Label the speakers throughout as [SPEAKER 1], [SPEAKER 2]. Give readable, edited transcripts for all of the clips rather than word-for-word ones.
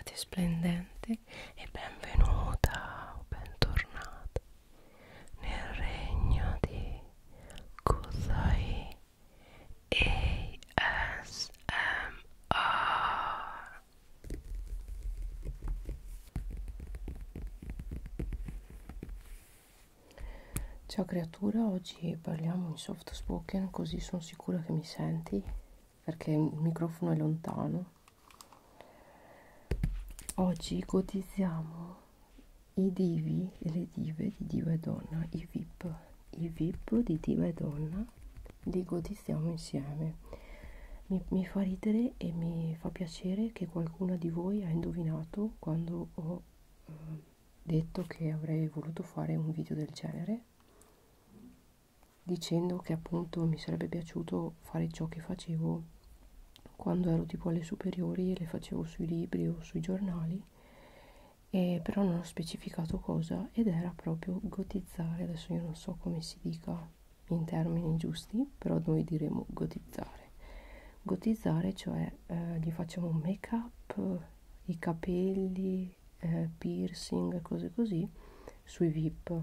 [SPEAKER 1] Cate Splendente e benvenuta o bentornata nel regno di Kusai ASMR. Ciao creatura, oggi parliamo in soft spoken, così sono sicura che mi senti, perché il microfono è lontano. Oggi ipotizziamo i divi e le dive di Diva e Donna, i VIP di Diva e Donna, li ipotizziamo insieme. Mi fa ridere e mi fa piacere che qualcuna di voi ha indovinato quando ho detto che avrei voluto fare un video del genere, dicendo che appunto mi sarebbe piaciuto fare ciò che facevo quando ero tipo alle superiori e le facevo sui libri o sui giornali, e però non ho specificato cosa, ed era proprio gotizzare. Adesso io non so come si dica in termini giusti, però noi diremo gotizzare, cioè gli facciamo un make up, i capelli, piercing, cose così sui VIP.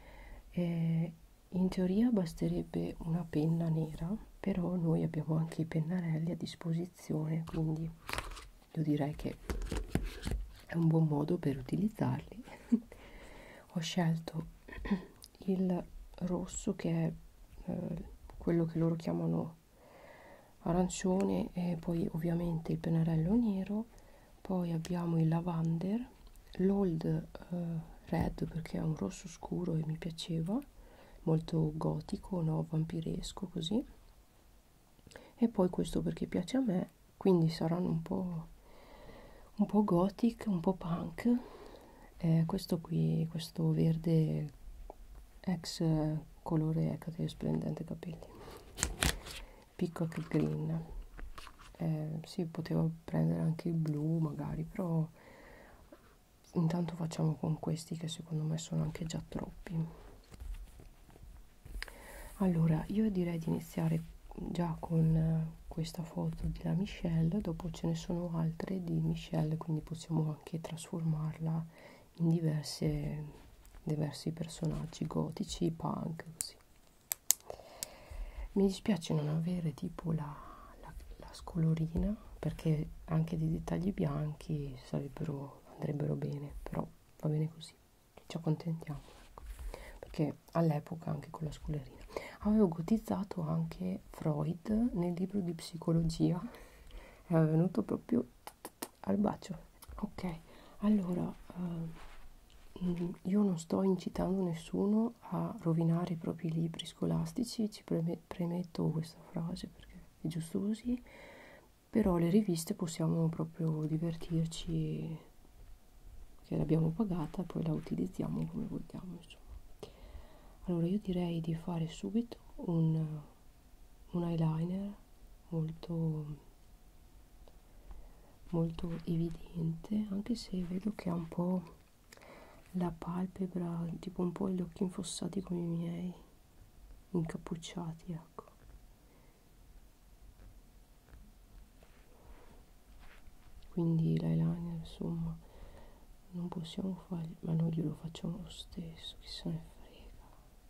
[SPEAKER 1] In teoria basterebbe una penna nera, però noi abbiamo anche i pennarelli a disposizione, quindi io direi che è un buon modo per utilizzarli. Ho scelto il rosso, che è quello che loro chiamano arancione, e poi ovviamente il pennarello nero. Poi abbiamo il lavender, l'old red, perché è un rosso scuro e mi piaceva, molto gotico, no, vampiresco così, e poi questo perché piace a me, quindi saranno un po' gothic, un po' punk. Questo qui, questo verde ex colore Ecate Splendente Capelli, Peacock Green. Si poteva prendere anche il blu magari, però intanto facciamo con questi che secondo me sono anche già troppi. Allora io direi di iniziare già con questa foto della Michelle, dopo ce ne sono altre di Michelle, quindi possiamo anche trasformarla in diversi personaggi gotici, punk, così. Mi dispiace non avere tipo la scolorina, perché anche dei dettagli bianchi andrebbero bene, però va bene così, ci accontentiamo, ecco. Perché all'epoca anche con la scolorina avevo gotizzato anche Freud nel libro di psicologia, è venuto proprio al bacio. Ok, allora io non sto incitando nessuno a rovinare i propri libri scolastici, ci premetto questa frase perché è giusto così, però le riviste possiamo proprio divertirci, che l'abbiamo pagata e poi la utilizziamo come vogliamo, insomma. Allora io direi di fare subito un eyeliner molto evidente, anche se vedo che ha un po' la palpebra, tipo un po' gli occhi infossati come i miei, incappucciati, ecco. Quindi l'eyeliner, insomma, non possiamo fargli, ma noi glielo facciamo lo stesso, chi se ne frega.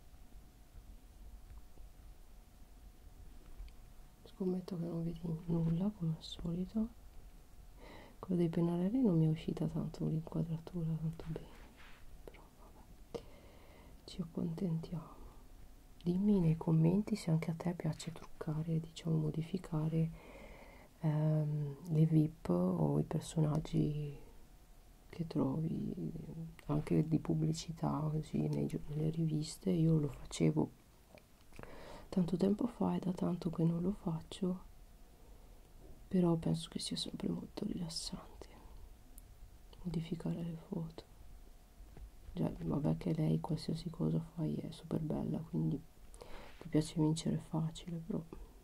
[SPEAKER 1] Scommetto che non vedi nulla come al solito. Quello dei pennarelli non mi è uscita tanto l'inquadratura tanto bene, però vabbè, ci accontentiamo. Dimmi nei commenti se anche a te piace truccare, diciamo modificare le VIP o i personaggi che trovi anche di pubblicità, così nelle riviste. Io lo facevo tanto tempo fa, è da tanto che non lo faccio, però penso che sia sempre molto rilassante modificare le foto. Già, vabbè che lei qualsiasi cosa fai è super bella, quindi ti piace vincere facile, però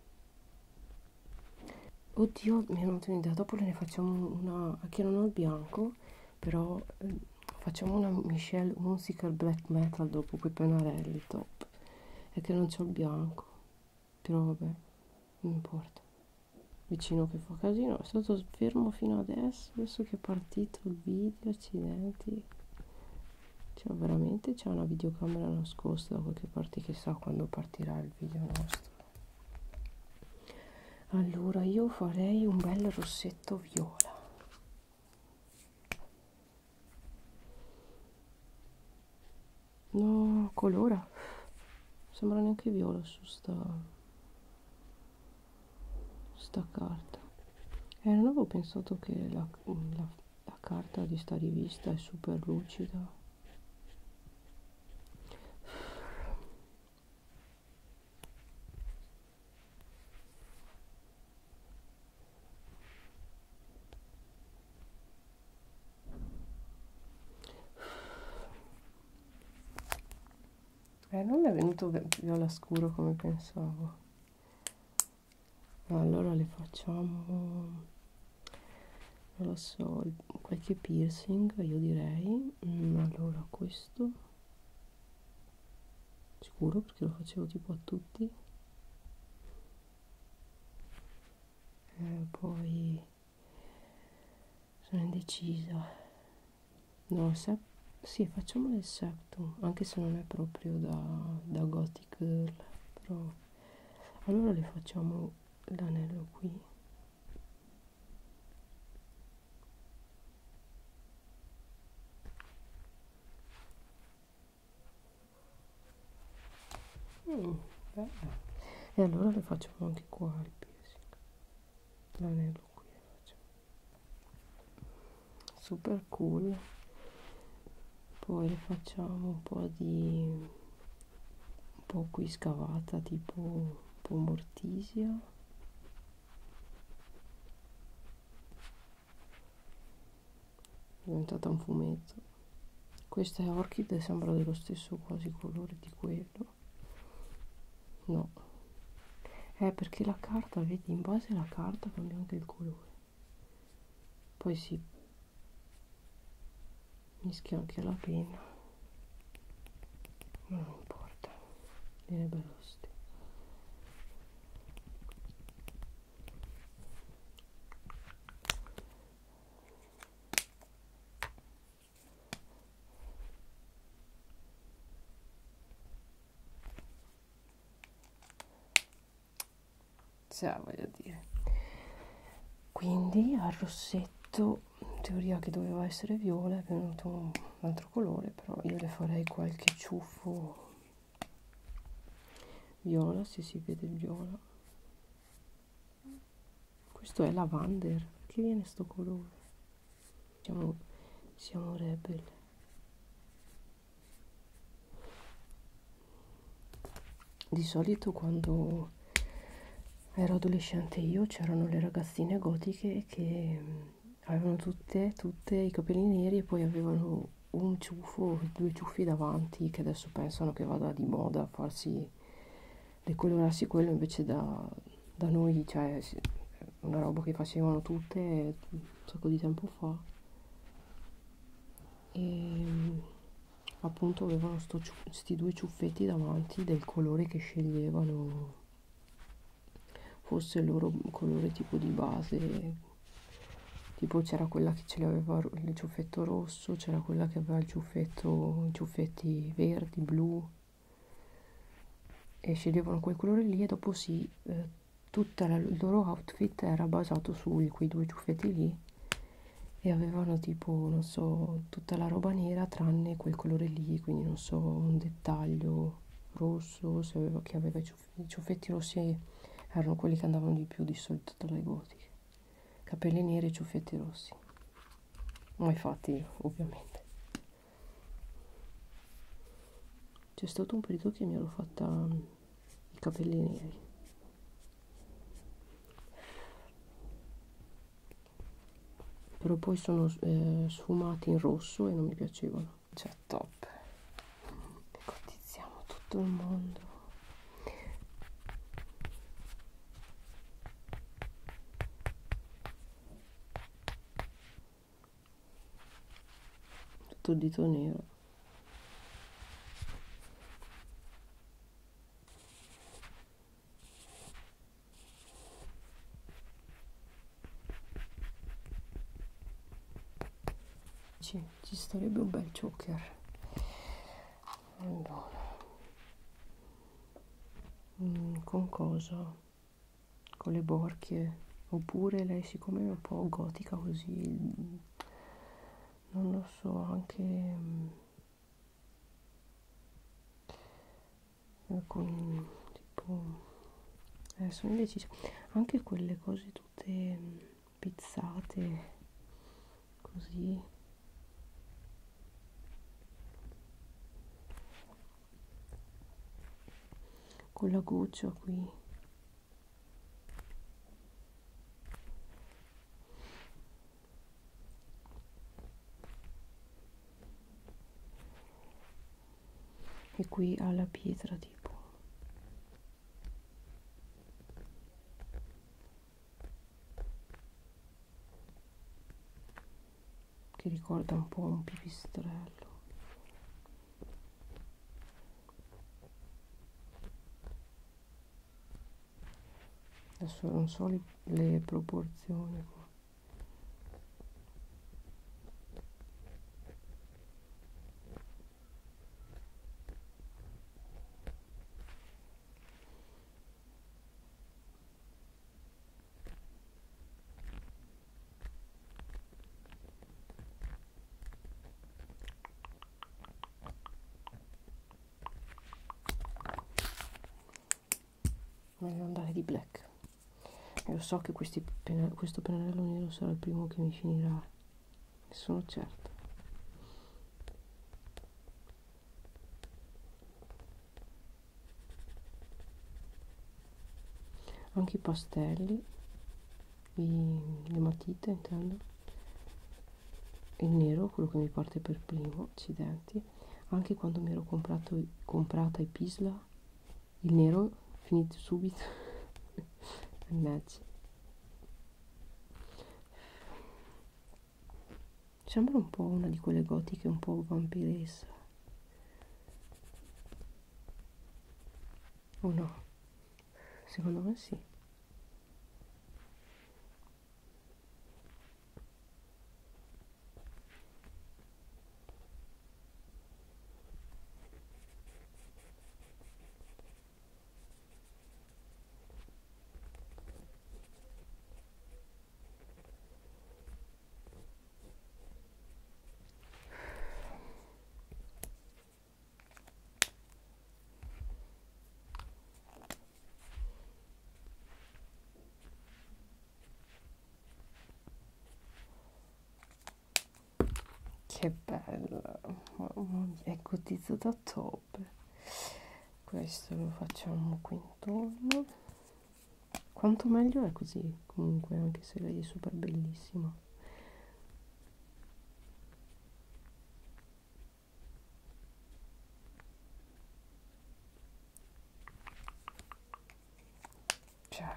[SPEAKER 1] oddio, mi è venuta un'idea, dopo ne facciamo una, che non ho il bianco, però facciamo una Michelle Musical Black Metal dopo quei pennarelli top, è che non c'ho il bianco, però vabbè, non importa. vicino che fa casino, è stato fermo fino adesso che è partito il video, accidenti. Cioè veramente c'è una videocamera nascosta da qualche parte, chissà quando partirà il video nostro. Allora io farei un bel rossetto viola. No, colora, sembra neanche viola su sta carta. Non avevo pensato che la carta di sta rivista è super lucida. Non è venuto viola scuro come pensavo. Allora le facciamo, non lo so, qualche piercing io direi. Allora questo sicuro perché lo facevo tipo a tutti. Poi sono indecisa. No, sì, facciamo il septum, anche se non è proprio da gothic girl, però allora le facciamo l'anello qui. Beh. E allora le facciamo anche qua il piercing, l'anello qui le facciamo. Super cool. Poi le facciamo un po' qui scavata, tipo un po' mortisia. È diventata un fumetto. Questa è orchid e sembra dello stesso quasi colore di quello. No, perché la carta, vedi, in base alla carta cambia anche il colore. Poi si mischia anche la penna, ma non importa, viene bello stesso. Cioè, voglio dire. Quindi al rossetto, in teoria che doveva essere viola, è venuto un altro colore, però io le farei qualche ciuffo viola, se si vede il viola. Questo è lavender, perché viene sto colore? Siamo rebel. Di solito quando ero adolescente io c'erano le ragazzine gotiche che avevano tutte i capelli neri e poi avevano un ciuffo, due ciuffi davanti, che adesso pensano che vada di moda a farsi decolorarsi quello, invece da noi, cioè, è una roba che facevano tutte un sacco di tempo fa. E appunto avevano sti due ciuffetti davanti del colore che sceglievano fosse il loro colore tipo di base. Tipo c'era quella che ce l'aveva il ciuffetto rosso, c'era quella che aveva i ciuffetti verdi, blu, e sceglievano quel colore lì e dopo sì, il loro outfit era basato su quei due ciuffetti lì e avevano tipo, non so, tutta la roba nera tranne quel colore lì, quindi non so, un dettaglio rosso, se aveva, chi aveva i ciuffetti rossi erano quelli che andavano di più di solito tra le gotiche, capelli neri e ciuffetti rossi, mai fatti io ovviamente. C'è stato un periodo che mi ero fatta i capelli neri, però poi sono sfumati in rosso e non mi piacevano. Cioè top, ipotizziamo tutto il mondo. Tutto il dito nero. ci starebbe un bel choker. Allora, con cosa? Con le borchie, oppure lei siccome è un po' gotica così, non lo so, anche con tipo sono indecisa, anche quelle cose tutte pizzate così, con la goccia qui. E qui ha la pietra tipo. Che ricorda un po' un pipistrello. Adesso non so le proporzioni qua. Voglio andare di black. Io so che questo pennarello nero sarà il primo che mi finirà, ne sono certa. Anche i pastelli, le matite intendo, il nero, quello che mi parte per primo, accidenti. Anche quando mi ero comprata i Pisla, il nero finito subito. Mannaggia. Sembra un po' una di quelle gotiche un po' vampiressa. O no? Secondo me sì. Che bella, mamma mia, è cotizzata a top. Questo lo facciamo qui intorno. Quanto meglio è così, comunque, anche se lei è super bellissima. Cioè,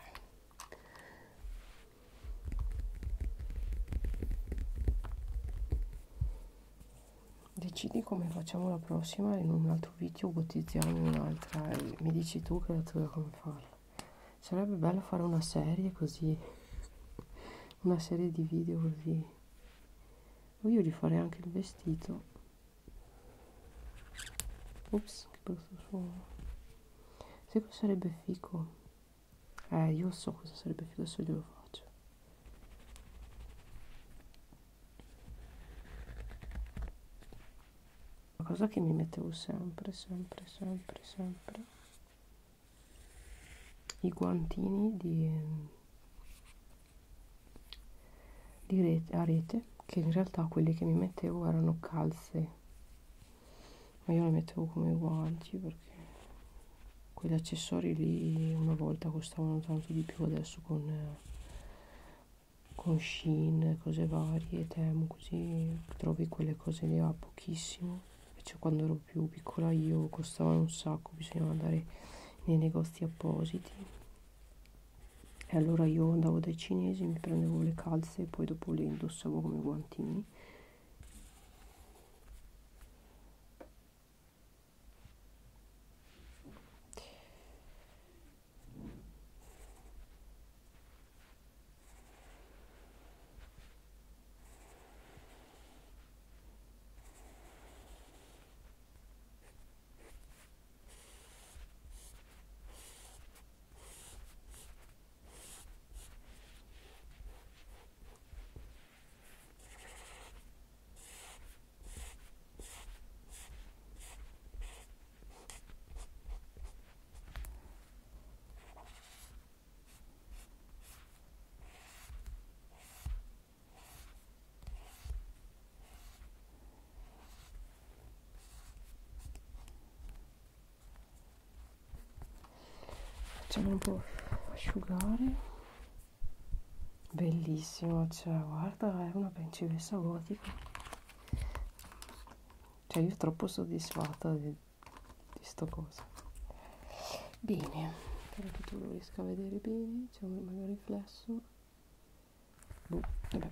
[SPEAKER 1] decidi come facciamo la prossima, in un altro video gotizziamo un'altra e mi dici tu che come farla. Sarebbe bello fare una serie così, una serie di video così. Voglio rifare anche il vestito. Ups, che brutto suono. Sai cosa sarebbe figo? Io so cosa sarebbe figo, adesso glielo faccio. Una cosa che mi mettevo sempre, i guantini a rete, che in realtà quelli che mi mettevo erano calze, ma io le mettevo come guanti perché quegli accessori lì una volta costavano tanto di più, adesso con Shein, cose varie, Temu, così trovi quelle cose lì a pochissimo. Invece quando ero più piccola io costavano un sacco, bisognava andare nei negozi appositi. E allora io andavo dai cinesi, mi prendevo le calze e poi dopo le indossavo come guantini. facciamo un po' asciugare. Bellissimo, cioè guarda, è una principessa gotica, cioè io troppo soddisfatta di sto cosa. Bene, spero che tu lo riesca a vedere bene, c'è un magari riflesso. Boh, vabbè.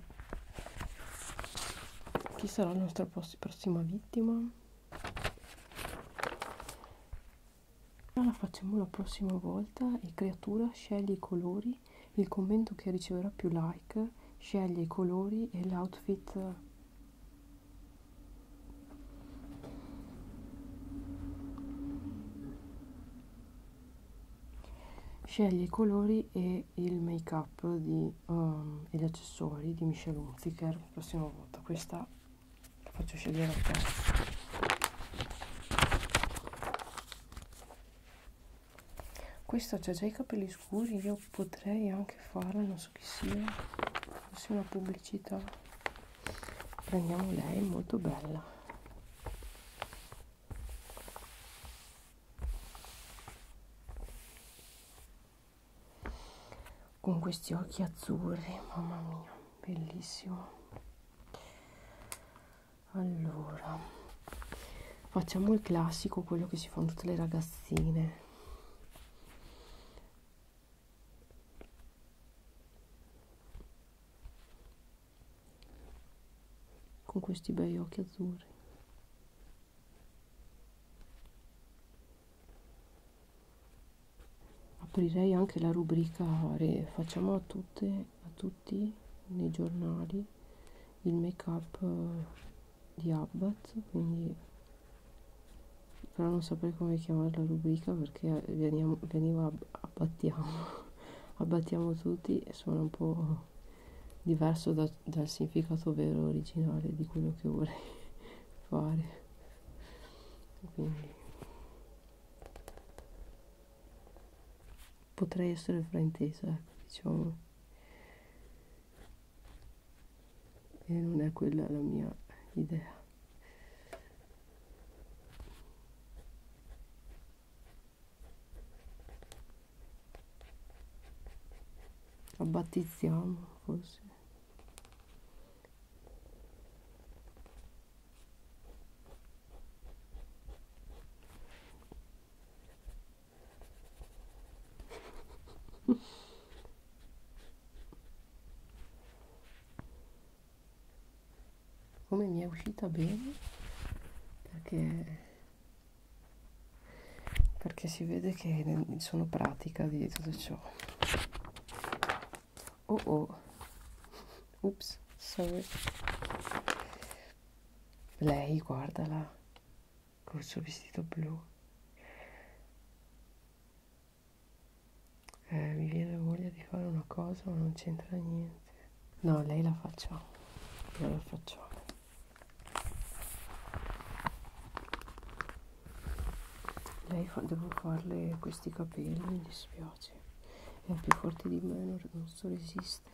[SPEAKER 1] Chi sarà la nostra prossima vittima? La facciamo la prossima volta. E creatura, scegli i colori, il commento che riceverà più like, sceglie i colori e l'outfit. Scegli i colori e il make up e gli accessori di Michelle Hunziker. La prossima volta questa la faccio scegliere a te. Questa c'ha già i capelli scuri, io potrei anche farla, non so chi sia, forse una pubblicità. Prendiamo lei, molto bella. Con questi occhi azzurri, mamma mia, bellissimo. Allora, facciamo il classico, quello che si fanno tutte le ragazzine. Con questi bei occhi azzurri. Aprirei anche la rubrica, facciamo a tutti nei giornali il make up di Abbat, quindi però non saprei come chiamare la rubrica perché veniva abbattiamo tutti e suona un po' diverso dal significato vero originale di quello che vorrei fare, quindi potrei essere fraintesa, ecco, diciamo, e non è quella la mia idea. Abbattizziamo forse. Come mi è uscita bene perché si vede che sono pratica di tutto ciò. Oh oh, ups, sorry. Lei, guardala, col suo vestito blu. Mi viene voglia di fare una cosa ma non c'entra niente. No, lei la facciamo, non la facciamo. Devo farle questi capelli, mi dispiace, è più forte di me, non so resistere,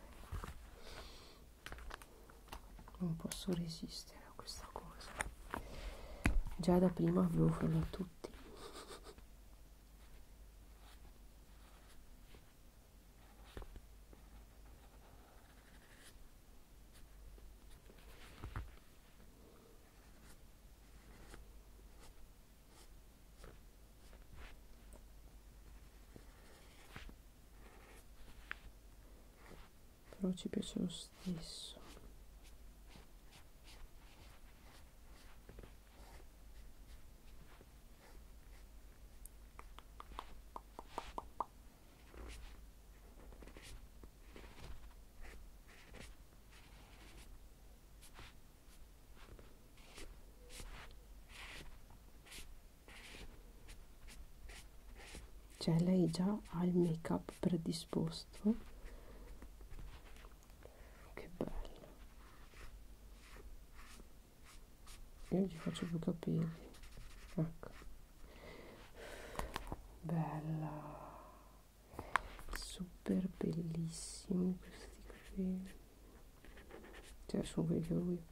[SPEAKER 1] non posso resistere a questa cosa. Già da prima volevo farlo a tutti. Però ci piace lo stesso. Cioè lei già ha il make up predisposto. Che bello. Io gli faccio più capelli, ecco, bella, super bellissimi questi capelli, cioè sono quelli che ho io.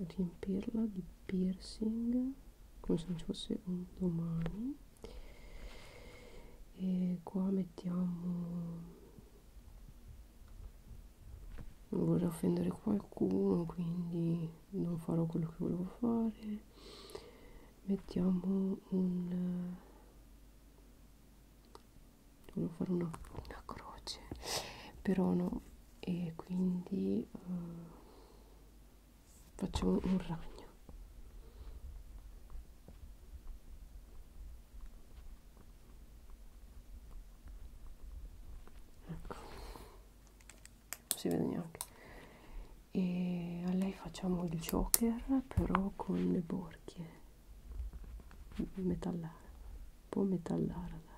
[SPEAKER 1] riempirla di piercing come se non ci fosse un domani. E qua mettiamo, non vorrei offendere qualcuno, quindi non farò quello che volevo fare. Mettiamo volevo fare una croce, però no, e quindi facciamo un ragno. Ecco, non si vede neanche. E a lei facciamo il joker, però con le borchie metallare, un po' metallara, dai.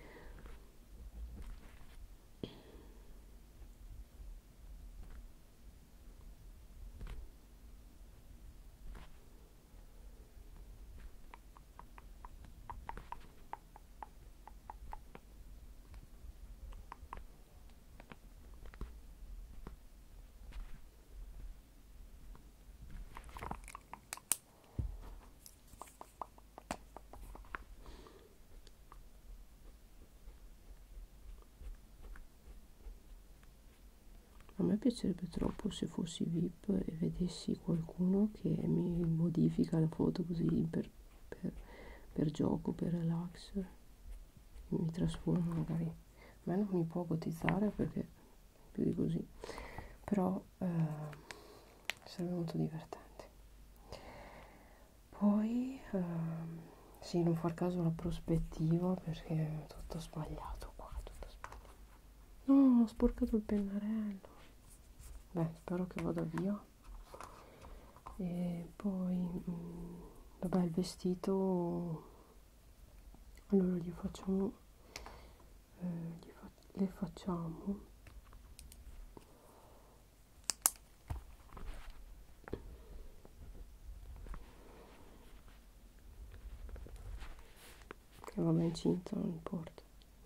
[SPEAKER 1] A me piacerebbe troppo se fossi VIP e vedessi qualcuno che mi modifica la foto così per gioco, per relax, mi trasforma magari. A me non mi può cotizzare perché più di così, però sarebbe molto divertente. Poi sì, non far caso alla prospettiva perché è tutto sbagliato qua, tutto sbagliato. No, ho sporcato il pennarello. Beh, spero che vada via. E poi vabbè, il vestito, allora gli facciamo le facciamo che vabbè, incinta non importa.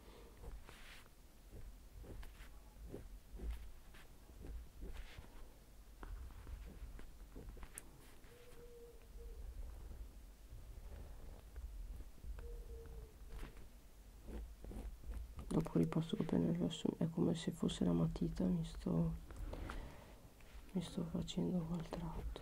[SPEAKER 1] Dopo ripasso col pennello, è come se fosse la matita, mi sto facendo al tratto.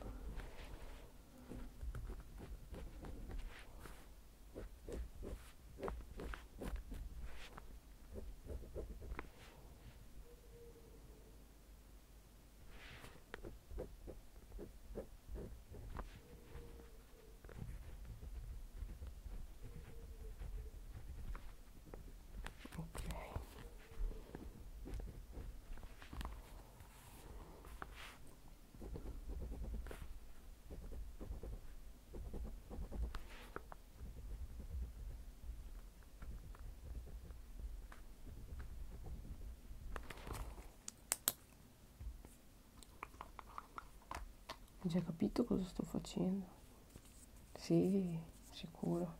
[SPEAKER 1] Ok, hai già capito cosa sto facendo? Sì, sicuro.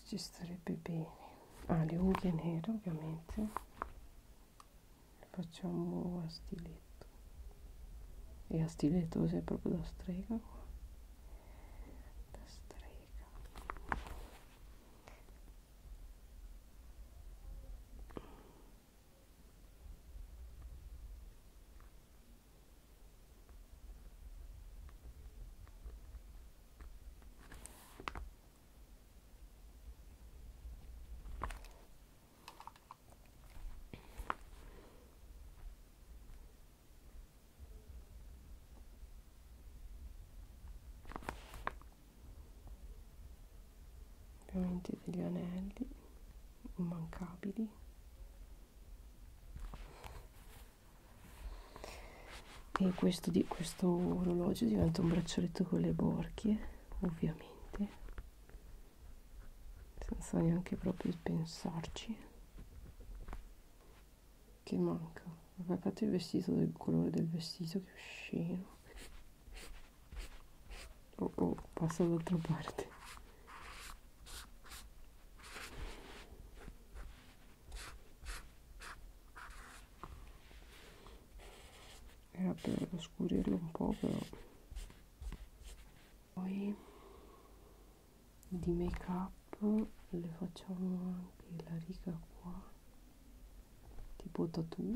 [SPEAKER 1] ci starebbe bene. Ah, le unghie nere ovviamente le facciamo a stiletto, e a stiletto sei proprio da strega qua, da strega. Ovviamente degli anelli immancabili, e questo orologio diventa un braccialetto con le borchie, ovviamente, senza neanche proprio pensarci. Che manca? Vabbè, fate il vestito, del colore del vestito, che sceno. Oh oh, passa dall'altra parte. Era per oscurirlo un po', però. Poi di make up le facciamo anche la riga qua, tipo tattoo,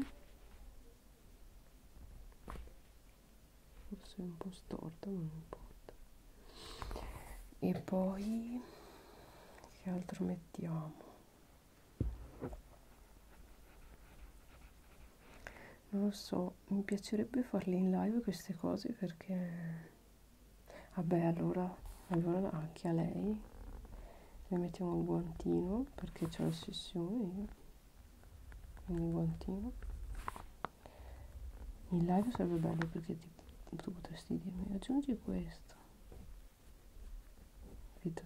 [SPEAKER 1] forse è un po' storta ma non importa. E poi che altro mettiamo? Non lo so, mi piacerebbe farle in live queste cose, perché vabbè, allora anche a lei le mettiamo il guantino, perché c'ho l'ossessione io, quindi il guantino. In live sarebbe bello, perché tu potresti dirmi aggiungi questo, capito?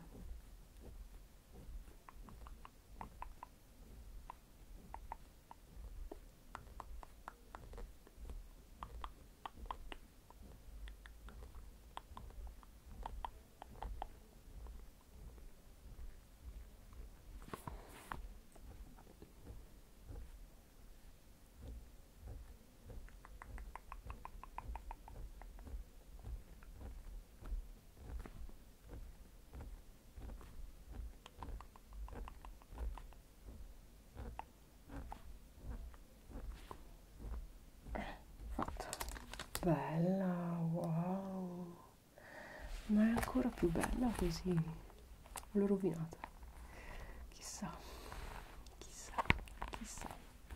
[SPEAKER 1] Fatto. Bella, wow, ma è ancora più bella così. L'ho rovinata. Chissà, chissà, chissà.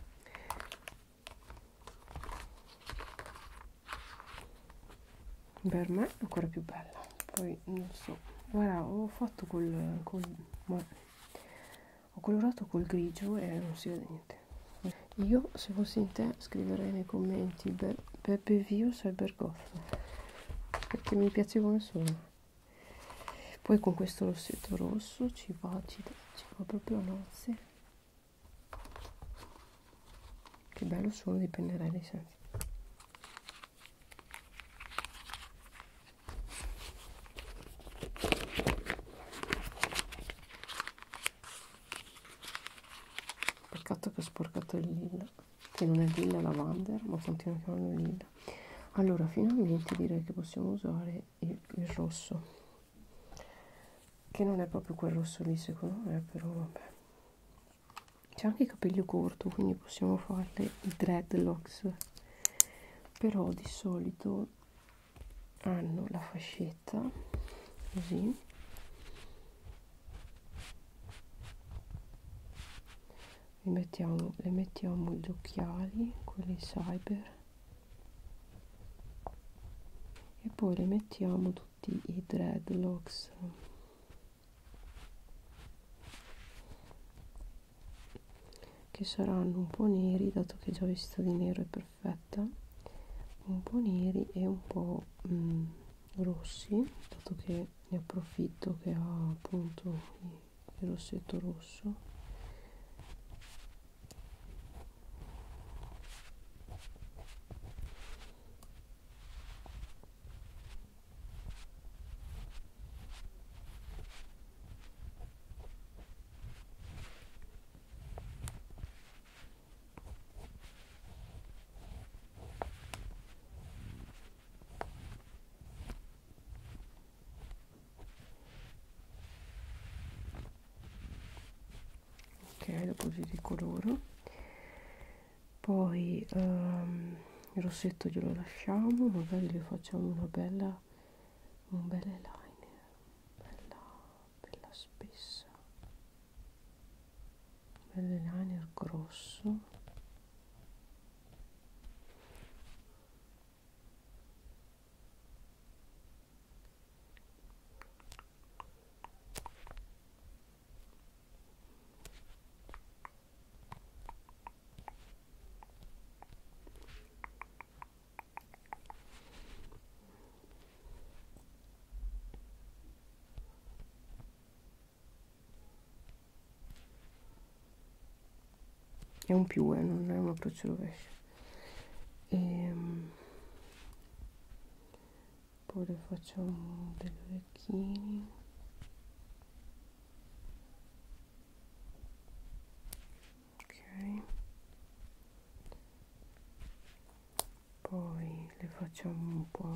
[SPEAKER 1] Per me è ancora più bella. Poi non so. Guarda, ho fatto ho colorato col grigio e non si vede niente. Io, se fossi in te, scriverei nei commenti Beppe Vio Cybergoth, perché mi piace come sono. Poi con questo rossetto rosso ci va proprio a nozze. Che bello suono di pennarelli, senti. Peccato che ho sporcato il lilla, che non è lilla, è lavender, ma continuo a chiamarlo lilla. Allora, finalmente direi che possiamo usare il rosso, che non è proprio quel rosso lì secondo me, però vabbè. C'è anche il capello corto, quindi possiamo farle i dreadlocks, però di solito hanno la fascetta così, le mettiamo gli occhiali, quelli cyber, e poi le mettiamo tutti i dreadlocks, che saranno un po' neri, dato che già vestita di nero è perfetta, un po' neri e un po' rossi, dato che ne approfitto che ha appunto il rossetto rosso. ok, dopo ti decoloro. Poi il rossetto glielo lasciamo, magari le facciamo un bel eyeliner, bella spessa, un bel eyeliner grosso. È un più, non è una croce rovescia. Poi le facciamo degli orecchini. Ok. Poi le facciamo un po'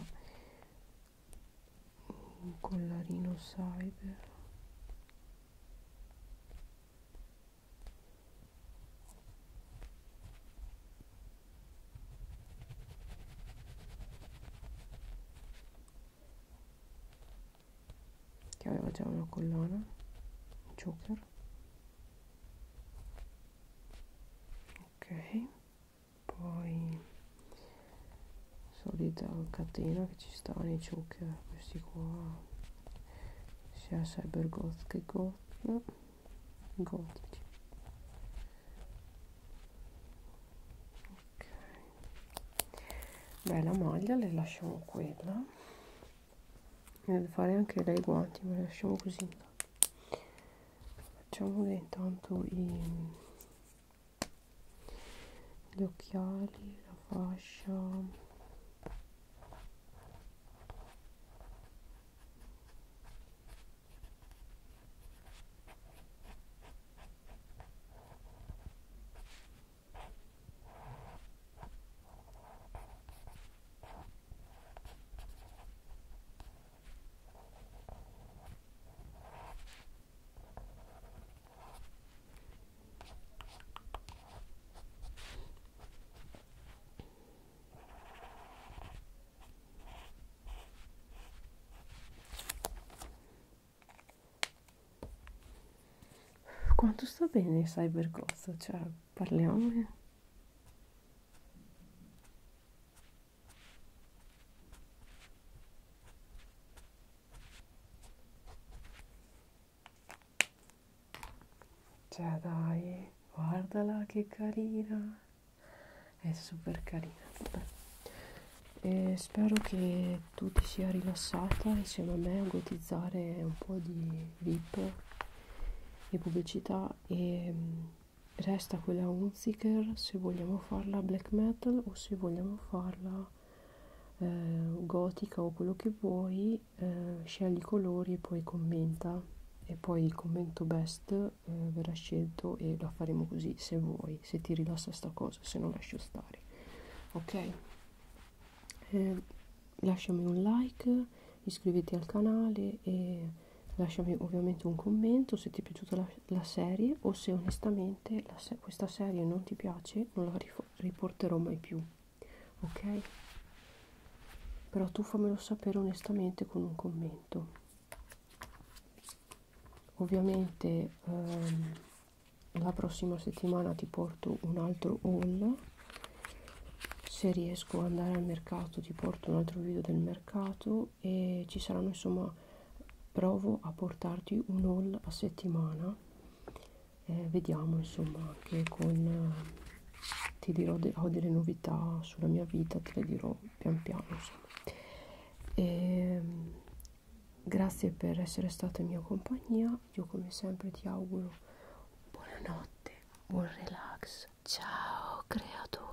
[SPEAKER 1] un collarino cyber. Che aveva già una collana, choker. Ok, poi solita catena che ci sta nei choker, questi qua, sia cyber goth che gotici. Ok, beh, la maglia le lasciamo quella, deve fare anche lei i guanti, ma le lasciamo così. Facciamo intanto gli occhiali, la fascia. Quanto sta bene il cybergoth? Cioè, parliamone. Cioè, dai, guardala che carina. È super carina. Vabbè. E spero che tu ti sia rilassata insieme a me a gotizzare un po' di VIP e pubblicità e resta quella Hunziker se vogliamo farla black metal o se vogliamo farla gotica o quello che vuoi, scegli i colori e poi commenta e poi il commento best verrà scelto e la faremo così se vuoi, se ti rilassa sta cosa, se no lascio stare, ok? Lasciami un like, iscriviti al canale e lasciami ovviamente un commento se ti è piaciuta la serie o se onestamente questa serie non ti piace, non la riporterò mai più, ok? Però tu fammelo sapere onestamente con un commento. Ovviamente la prossima settimana ti porto un altro haul. Se riesco ad andare al mercato ti porto un altro video del mercato e ci saranno, insomma, provo a portarti un haul a settimana, vediamo, insomma, anche con ti dirò ho delle novità sulla mia vita, te le dirò pian piano, insomma. E, grazie per essere stata in mia compagnia, io come sempre ti auguro buonanotte, buon relax, ciao creatura.